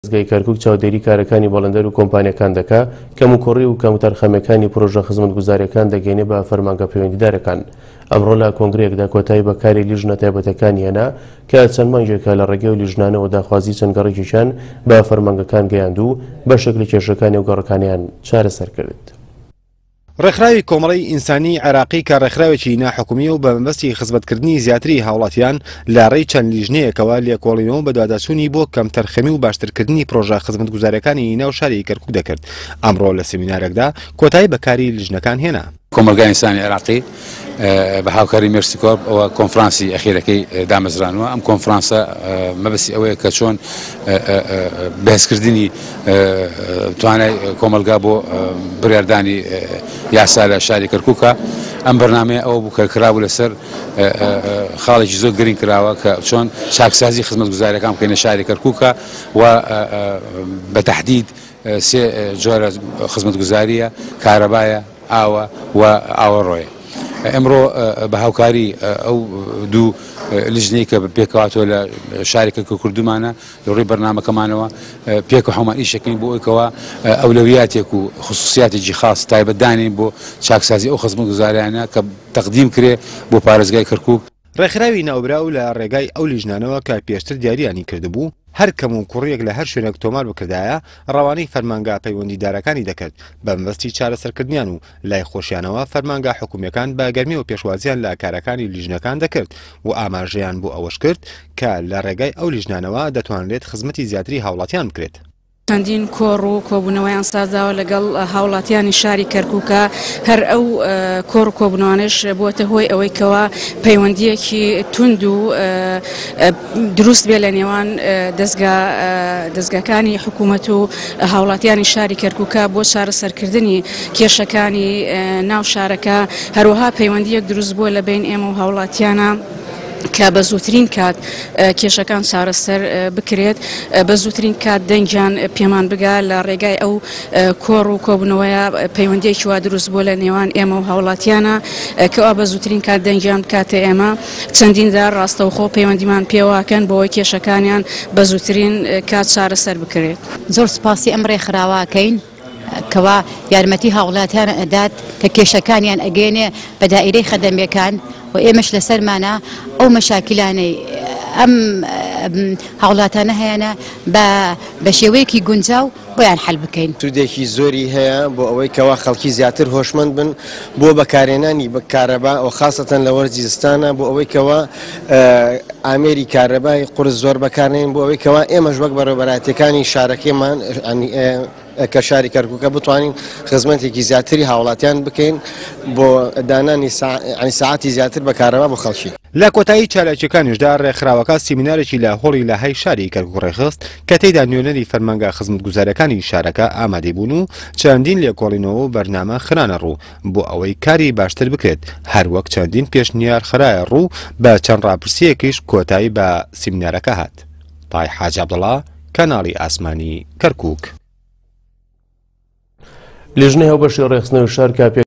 گەی کەرکووک چاودێری کارەکانی بەڵندەر و کۆمپانیەکان دەکا کەم و کوڕی و کەموتەرخەمەکانی پرۆژە خزمەتگوزاریەکان دەگەێنێ بە فەرمانگە پەیوەندیدارەکان. ئەمڕۆ لە کۆنگرەیەکدا کۆتایی بە کاری لیژنە تایبەتەکانی هێنا کە چەند مانگێکە لە ڕێگەی و لیژنانەوە داخوازی چەند گەڕێکیشان بە فەرمانگەکان گەیاند و بەشێک لە کێشەکانی و گەڕەکانیان چارەسەر کرد. ڕێکخراوی کۆمەڵی ئینسانی عێراقی کە ڕێکخراوێکی ناحکومی و بە مەبەستی خزمەتکردنی زیاتری هاوڵاتیان لە ڕێی چەند لیژنەیەکەوە لێکۆڵینەوە بە دواداچوونی بۆ کەم تەرخەمی و باشترکردنی پرۆژە خزمەتگوزاریەکانی ناو شاری کەرکووک دەکرد. ئەمڕۆ لە سێمینارێکدا کۆتایی بەکاری لیژنەکان هێنا. کۆمەلگای ئینسانی عێراقی بە هاوکاری مێرسی کۆرپ ئەوە کۆنفرانسی ئەخیرەکەی دامەزرانوە. ئەم کۆنفرانسە مەبەستی ئەوەیە کە چۆن بەهێزکردنی توانای کۆمەلگا بۆ بڕیاردانی یاسا لە شاری کەرکووکە. ئەم بەرنامەیە ئەوە بوو کە کرابوو لەسەر خاڵێکی زۆر گرنگ کراوە کە چۆن چاکسازی خزمەتگوزاریەکان بکەینە شاری کەرکووکە و بە تەحدید سێ جۆرە خزمەتگوزاریە: کارەبایە، ئاوە و ئاوەڕۆیە. ئەمڕۆ بە هاوکاری ئەو دوو لیژنەی کە پێکەواتەوە لە شاری کەرکووک کردومانە لە ڕێی بەرنامەکەمانەوە پێک و هەمان ئیشەکەین بۆ ئەوەوە ئەولەویاتێک و خصوصیاتێکی خاص تایبەتدانین بۆ چاکسازی ئەو خزمەتگوزاریانە کە تەقدیم کرێ بۆ پارێزگای کەرکووک. ڕێکخراوی ناوبراو لە ڕێگای ئەو لیژنانەوە کە پێشتر دیاریانی کردبوو هەر کەم و کوڕیەک لە هەر شوێنێک تۆمار بکردایە ڕەوانەی فەرمانگا پەیوەندیدارەکانی دەکرد بە مەبەستی چارەسەرکردنیان و لای خۆشیانەوە فەرمانگا حکوومیەکان بە گەرمی و پێشوازیان لە کارەکانی لیژنەکان دەکرد و ئاماژەیان بۆ ئەوەش کرد کە لە ڕێگای ئەو لیژنانەوە دەتوانرێت خزمەتی زیاتری هاوڵاتیان بکرێت. چەندین کۆڕ و کۆبوونەوەیان سازاوە لەگەڵ هاوڵاتیانی شاری کەرکووکە. هەر ئەو کۆڕ و کۆبوونەوانش بووەتە هۆی ئەوەی کەوا پەیوەندیەکی تند و دروست بێ لە نێوان دەستگاکانی حکوومەت و هاوڵاتیانی شاری کەرکووکە بۆ چارەسەرکردنی کێشەکانی ناو شارەکە. هەروەها پەیوەندیەک دروست بووە لە بین ئێمە و هاوڵاتیانە کە بە زووترین کات کێشەکان چارەسەر بکرێت، بە زووترین کات دەنگیان پێمان بگا لە ڕێگای ئەو کۆڕ و کۆبوونەوەیە پەیوەندیەکی وا دروست بووە لە نێوان ئێمە و هاوڵاتیانە کەوا بە زووترین کات دەنگیان بکاتە ئێمە. چەندیندا ڕاستەوخۆ پەیوەندیمان پێواکەن بۆەوەی کێشەکانیان بە زووترین کات چارەسەر بکرێت. زۆر سپاسی ئەم ڕێکخراوەکەین کەوا یارمەتی هاوڵاتیان ئەدات کە کێشەکانیان ئەگەێنێ بە دائیرەی خەدەمیەکان و ئێمەش لەسەرمانە ئەو مەشاکلانەی ئەم هاوڵاتانە هەیەە بە شێوەیەکی گونجاو بۆیان حەل بکەین. سوودێکی زۆری هەیە بۆ ئەوەی کەوا خەڵکی زیاتر هۆشمەند بن بۆ بەکارێنانی کارەبا و خاصەتەن لە وەرزی زستانە بۆ ئەوەی کەوا ئامێری کارەبای قورس زۆر بەکارنێن بۆ ئەوەی کەوا ئێمەش وەک بەڕێوەبەراتەکانی شارەکەمان کە شاری کەرکووکە بتوانین خزمەتێکی زیاتری هاوڵاتیان بکەین بۆ دانانی ساعتی زیاتر بەکارەوە بۆ خەڵکی. لە کۆتایی چالەکیەکانیشدا ڕێکخراوەکە سیمینارێکی لە هۆڵی لە هەی شاری کەرکووک ڕێخست کە تێیدا نوێنەری فەرمانگا خزمەتگوزاریەکانی شارەکە ئامادەی بوون و چەندین لێکۆڵینەوە و بەرنامە خرانە ڕوو بۆ ئەوەی کاری باشتر بکرێت. هەروەک چەندین پێشنیار خرایە ڕوو بە چەند ڕاپرسیەکیش کۆتایی بە سیمینارەکە هات. تای حاج عەبدوڵڵا، کەناڵی ئاسمانی کەرکووک. لیژنەی هەڵبەشی ڕێخستنەوەی شار